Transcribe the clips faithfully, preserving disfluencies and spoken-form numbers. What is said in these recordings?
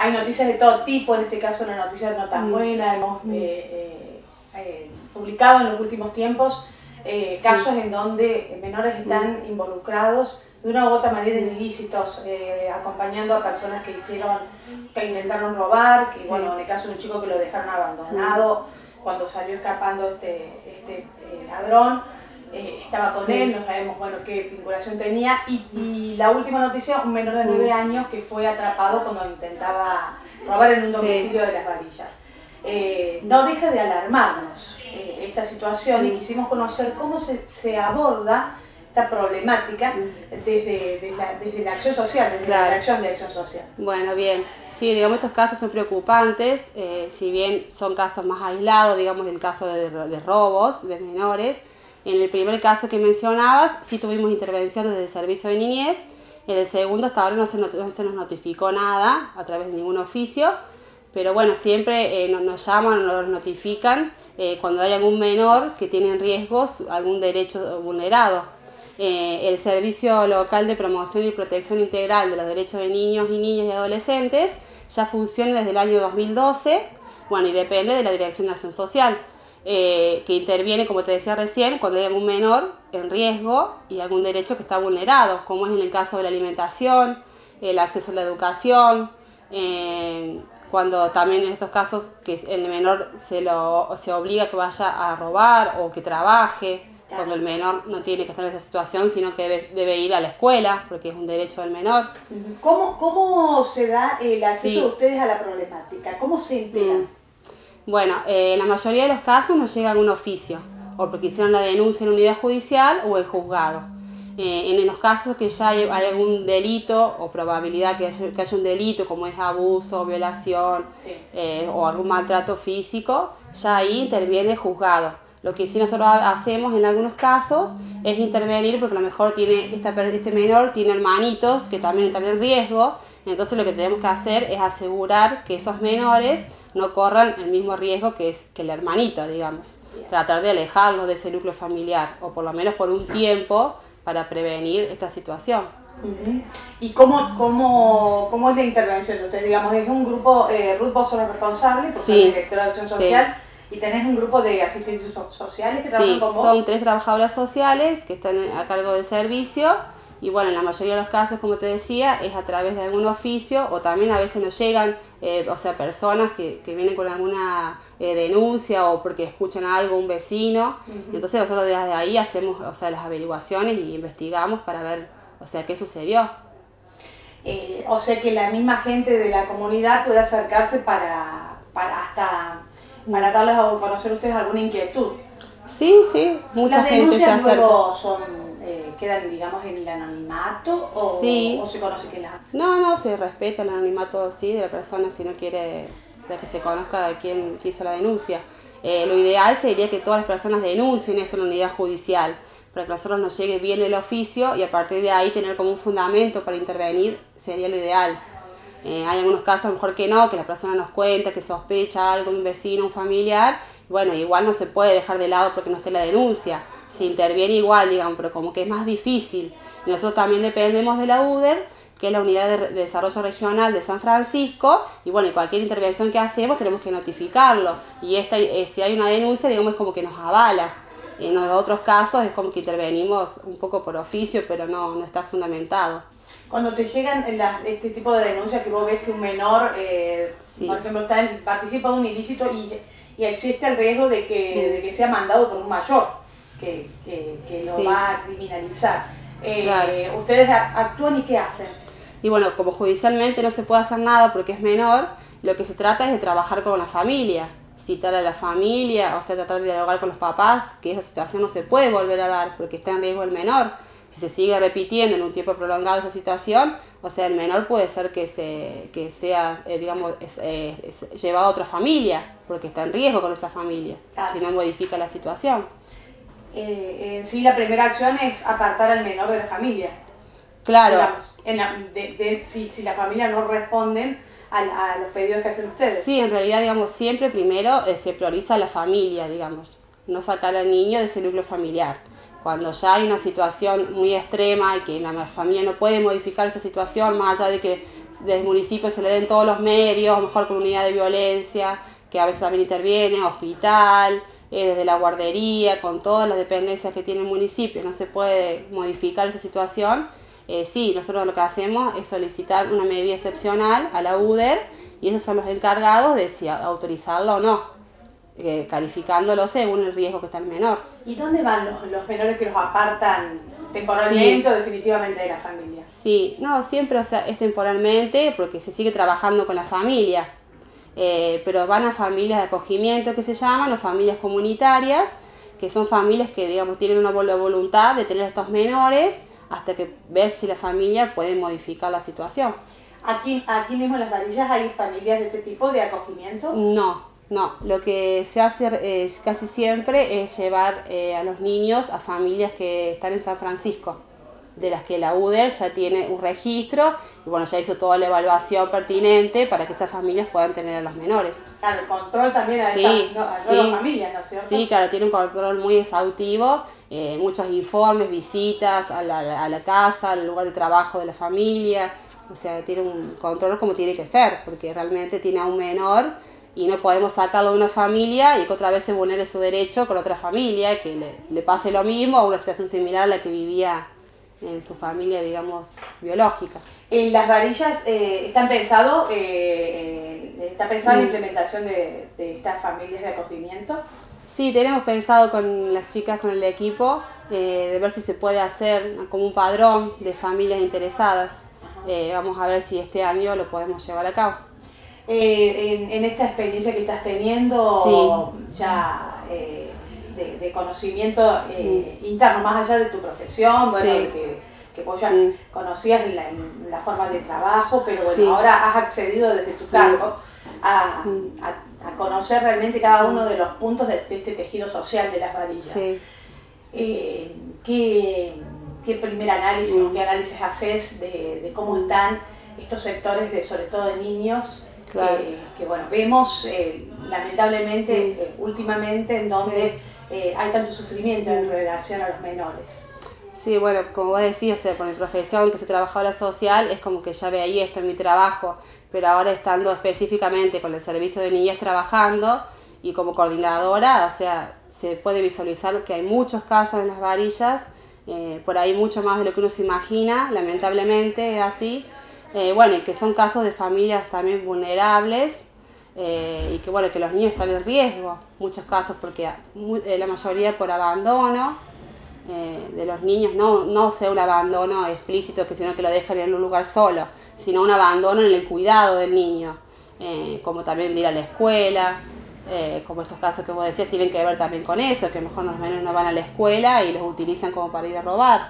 hay noticias de todo tipo, en este caso una noticia no tan Mm. buena, hemos Mm. eh, eh, eh, publicado en los últimos tiempos eh, Sí. casos en donde menores están Mm. involucrados de una u otra manera en ilícitos, eh, acompañando a personas que hicieron, que intentaron robar, que Sí. bueno, en el caso de un chico que lo dejaron abandonado, mm. cuando salió escapando este, este eh, ladrón, eh, estaba con Sí. él, no sabemos bueno qué vinculación tenía, y, y la última noticia, un menor de nueve años que fue atrapado cuando intentaba robar en un domicilio Sí. de Las Varillas. Eh, no deja de alarmarnos eh, esta situación, y quisimos conocer cómo se, se aborda esta problemática desde, desde, la, desde la acción social, desde Claro. la acción de acción social. Bueno, bien, sí, digamos, estos casos son preocupantes, eh, si bien son casos más aislados, digamos el caso de, de robos de menores. En el primer caso que mencionabas, sí tuvimos intervención desde el Servicio de Niñez. En el segundo, hasta ahora no se, not no se nos notificó nada a través de ningún oficio, pero bueno, siempre eh, nos, nos llaman o nos notifican eh, cuando hay algún menor que tiene en riesgo algún derecho vulnerado. Eh, el Servicio Local de Promoción y Protección Integral de los Derechos de Niños y Niñas y Adolescentes ya funciona desde el año dos mil doce, bueno, y depende de la Dirección de Acción Social, eh, que interviene, como te decía recién, cuando hay algún menor en riesgo y algún derecho que está vulnerado, como es en el caso de la alimentación, el acceso a la educación, eh, cuando también en estos casos que el menor se, lo, se obliga a que vaya a robar o que trabaje, cuando el menor no tiene que estar en esa situación, sino que debe, debe ir a la escuela, porque es un derecho del menor. ¿Cómo, cómo se da el acceso Sí. de ustedes a la problemática? ¿Cómo se enteran? Mm. Bueno, eh, en la mayoría de los casos nos llega algún oficio, o porque hicieron la denuncia en unidad judicial o en juzgado. Eh, en los casos que ya hay, hay algún delito o probabilidad que haya, que haya un delito, como es abuso, violación eh, o algún maltrato físico, ya ahí interviene el juzgado. Lo que sí nosotros hacemos en algunos casos es intervenir porque a lo mejor tiene esta, este menor tiene hermanitos que también están en riesgo, entonces lo que tenemos que hacer es asegurar que esos menores no corran el mismo riesgo que, es, que el hermanito, digamos. Tratar de alejarlos de ese núcleo familiar, o por lo menos por un tiempo, para prevenir esta situación. Uh-huh. ¿Y cómo, cómo, cómo es la intervención? Ustedes, digamos, es un grupo, eh, Ruth, vos sos la responsable, porque Sí, sos directora de Acción Social, sí. y tenés un grupo de asistentes so sociales que trabajan Sí, con vos. son tres trabajadoras sociales que están a cargo del servicio, y bueno, en la mayoría de los casos, como te decía, es a través de algún oficio, o también a veces nos llegan, eh, o sea, personas que, que vienen con alguna eh, denuncia o porque escuchan algo, un vecino. Uh-huh. Entonces nosotros desde ahí hacemos, o sea, las averiguaciones y investigamos para ver, o sea, qué sucedió. Eh, o sea que la misma gente de la comunidad puede acercarse para, para hasta para darles a conocer a ustedes alguna inquietud. Sí, sí, mucha ¿Las gente se acerca. Luego son, eh, quedan, digamos, en el anonimato o, sí. o se conoce quién las hace? No, no, se respeta el anonimato, sí, de la persona si no quiere, o sea, que se conozca de quién hizo la denuncia. Eh, lo ideal sería que todas las personas denuncien esto en la unidad judicial, para que a nosotros nos llegue bien el oficio y a partir de ahí tener como un fundamento para intervenir sería lo ideal. Eh, hay algunos casos, a lo mejor que no, que la persona nos cuenta, que sospecha algo de un vecino, un familiar, bueno, igual no se puede dejar de lado porque no esté la denuncia, se interviene igual, digamos, pero como que es más difícil. Y nosotros también dependemos de la U D E R, que es la Unidad de Desarrollo Regional de San Francisco, y bueno, y cualquier intervención que hacemos tenemos que notificarlo, y esta, eh, si hay una denuncia, digamos, es como que nos avala. En los otros casos es como que intervenimos un poco por oficio, pero no, no está fundamentado. Cuando te llegan la, este tipo de denuncias que vos ves que un menor, eh, sí. por ejemplo, está en, participa de un ilícito y, y existe el riesgo de que, sí. de que sea mandado por un mayor que, que, que lo sí. va a criminalizar, eh, claro. ¿Ustedes actúan y qué hacen? Y bueno, como judicialmente no se puede hacer nada porque es menor, lo que se trata es de trabajar con la familia, citar a la familia, o sea, tratar de dialogar con los papás, que esa situación no se puede volver a dar porque está en riesgo el menor. Si se sigue repitiendo en un tiempo prolongado esa situación, o sea, el menor puede ser que, se, que sea, eh, digamos, es, eh, es llevado a otra familia, porque está en riesgo con esa familia, claro. si no modifica la situación. Eh, eh, sí, la primera acción es apartar al menor de la familia. Claro. Digamos, en la, de, de, si, si la familia no responden a, a los pedidos que hacen ustedes. Sí, en realidad, digamos, siempre primero eh, se prioriza la familia, digamos, no sacar al niño de ese núcleo familiar. Cuando ya hay una situación muy extrema y que la familia no puede modificar esa situación, más allá de que desde el municipio se le den todos los medios, mejor con unidad de violencia, que a veces también interviene, hospital, eh, desde la guardería, con todas las dependencias que tiene el municipio, no se puede modificar esa situación. Eh, sí, nosotros lo que hacemos es solicitar una medida excepcional a la U D E R y esos son los encargados de si autorizarlo o no, eh, calificándolo según el riesgo que está el menor. ¿Y dónde van los, los menores que los apartan temporalmente Sí. o definitivamente de la familia? Sí, no, siempre, o sea, es temporalmente porque se sigue trabajando con la familia, eh, pero van a familias de acogimiento que se llaman, o familias comunitarias, que son familias que, digamos, tienen una voluntad de tener a estos menores hasta que ver si la familia puede modificar la situación. Aquí, aquí mismo en Las Varillas hay familias de este tipo de acogimiento. No, no, lo que se hace eh, casi siempre es llevar eh, a los niños a familias que están en San Francisco, de las que la U D E R ya tiene un registro y bueno, ya hizo toda la evaluación pertinente para que esas familias puedan tener a los menores. Claro, el control también a, Sí, estas, no, a sí, nuevas familias, ¿no es cierto? Sí, claro, tiene un control muy exhaustivo, eh, muchos informes, visitas a la, a la casa, al lugar de trabajo de la familia, o sea, tiene un control como tiene que ser, porque realmente tiene a un menor y no podemos sacarlo de una familia y que otra vez se vulnere su derecho con otra familia, que le, le pase lo mismo o una situación similar a la que vivía en su familia, digamos, biológica. En Las Varillas eh, están pensado, eh, eh, está pensada mm. la implementación de, de estas familias de acogimiento. Sí, tenemos pensado con las chicas, con el equipo, eh, de ver si se puede hacer como un padrón de familias interesadas. Eh, vamos a ver si este año lo podemos llevar a cabo. Eh, en, en esta experiencia que estás teniendo, sí. ya eh, de, de conocimiento eh, mm. interno, más allá de tu profesión, bueno, sí. que, que vos ya mm. conocías la, la forma de trabajo, pero bueno, sí. ahora has accedido desde tu cargo a, a, a conocer realmente cada uno de los puntos de, de este tejido social de Las Varillas. Sí. Eh, ¿qué, ¿Qué primer análisis mm. o qué análisis haces de, de cómo están estos sectores, de, sobre todo de niños? Claro. Que, que bueno, vemos eh, lamentablemente mm. eh, últimamente en donde sí. eh, hay tanto sufrimiento en relación a los menores. Sí, bueno, como vos decís, o sea, por mi profesión, que soy trabajadora social, es como que ya veía esto en mi trabajo, pero ahora estando específicamente con el servicio de niñez trabajando y como coordinadora, o sea, se puede visualizar que hay muchos casos en Las Varillas, eh, por ahí mucho más de lo que uno se imagina, lamentablemente es así. Eh, bueno, y que son casos de familias también vulnerables eh, y que bueno, que los niños están en riesgo, muchos casos porque eh, la mayoría por abandono eh, de los niños, no, no sea un abandono explícito, que sino que lo dejan en un lugar solo, sino un abandono en el cuidado del niño, eh, como también de ir a la escuela, eh, como estos casos que vos decías tienen que ver también con eso, que mejor los menores no van a la escuela y los utilizan como para ir a robar.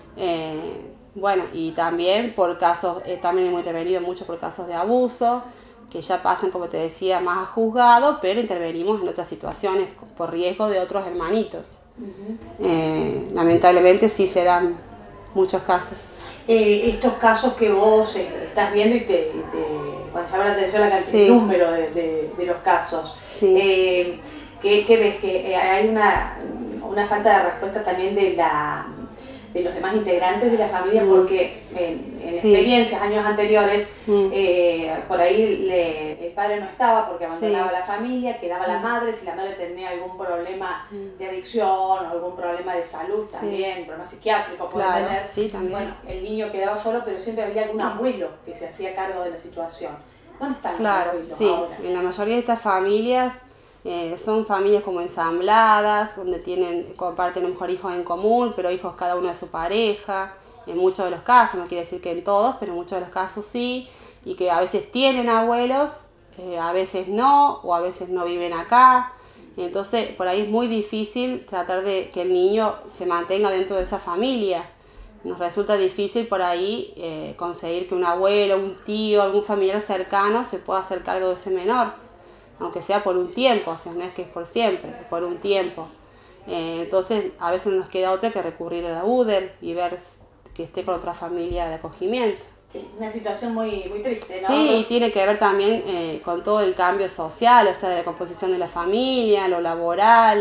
Eh, Bueno, y también por casos, eh, también hemos intervenido mucho por casos de abuso, que ya pasan, como te decía, más a juzgado, pero intervenimos en otras situaciones por riesgo de otros hermanitos. Uh-huh. eh, lamentablemente sí se dan muchos casos. Eh, estos casos que vos eh, estás viendo y te, te cuando llama la atención la cantidad, sí. el número de, de, de los casos, sí. eh, ¿qué, ¿qué ves? Que hay una, una falta de respuesta también de la... de los demás integrantes de la familia, mm. porque en, en sí. experiencias, años anteriores, mm. eh, por ahí le, el padre no estaba porque abandonaba sí. la familia, quedaba mm. la madre, si la madre tenía algún problema mm. de adicción o algún problema de salud también, sí. problema psiquiátrico puede claro, tener, sí, también. Bueno, el niño quedaba solo, pero siempre había algún abuelo que se hacía cargo de la situación. ¿Dónde están claro, los abuelos sí. ahora? En la mayoría de estas familias Eh, son familias como ensambladas, donde tienen, comparten a lo mejor hijos en común, pero hijos cada uno de su pareja, en muchos de los casos, no quiere decir que en todos, pero en muchos de los casos sí, y que a veces tienen abuelos, eh, a veces no, o a veces no viven acá, entonces por ahí es muy difícil tratar de que el niño se mantenga dentro de esa familia. Nos resulta difícil por ahí eh, conseguir que un abuelo, un tío, algún familiar cercano se pueda hacer cargo de ese menor, aunque sea por un tiempo, o sea, no es que es por siempre, es por un tiempo. Eh, entonces, a veces no nos queda otra que recurrir a la U D E R y ver que esté con otra familia de acogimiento. Sí, una situación muy, muy triste, ¿no? Sí, y tiene que ver también eh, con todo el cambio social, o sea, de la composición de la familia, lo laboral,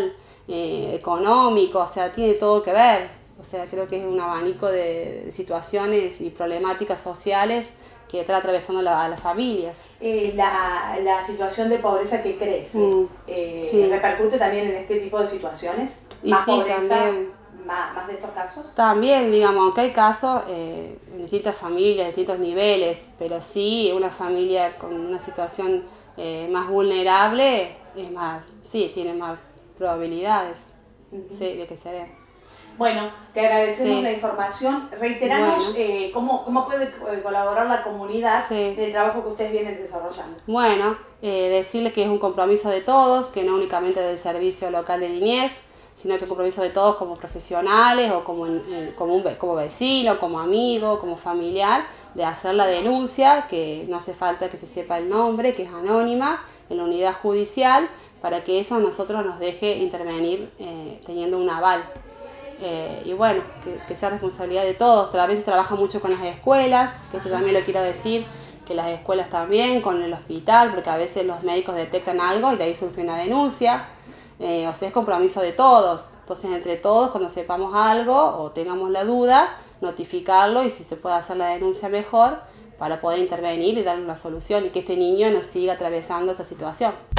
eh, económico, o sea, tiene todo que ver. O sea, creo que es un abanico de situaciones y problemáticas sociales que están atravesando la, a las familias. Eh, la, la situación de pobreza que crece, mm, eh, sí. ¿repercute también en este tipo de situaciones? Y ¿Más sí, pobreza, también. Más, más de estos casos? También, digamos, aunque hay casos eh, en distintas familias, distintos niveles, pero sí, una familia con una situación eh, más vulnerable, es más, sí, tiene más probabilidades uh-huh. sí, de que se dé. Bueno, te agradecemos sí. la información. Reiteramos bueno. eh, cómo, cómo puede colaborar la comunidad sí. en el trabajo que ustedes vienen desarrollando. Bueno, eh, decirle que es un compromiso de todos, que no únicamente del Servicio Local de Niñez, sino que es un compromiso de todos como profesionales o como, en, como, un, como vecino, como amigo, como familiar, de hacer la denuncia, que no hace falta que se sepa el nombre, que es anónima, en la unidad judicial, para que eso a nosotros nos deje intervenir eh, teniendo un aval. Eh, y bueno, que, que sea responsabilidad de todos. A veces trabaja mucho con las escuelas, que esto también lo quiero decir, que las escuelas también, con el hospital, porque a veces los médicos detectan algo y de ahí surge una denuncia. Eh, o sea, es compromiso de todos. Entonces, entre todos, cuando sepamos algo o tengamos la duda, notificarlo y si se puede hacer la denuncia mejor para poder intervenir y darle una solución y que este niño no siga atravesando esa situación.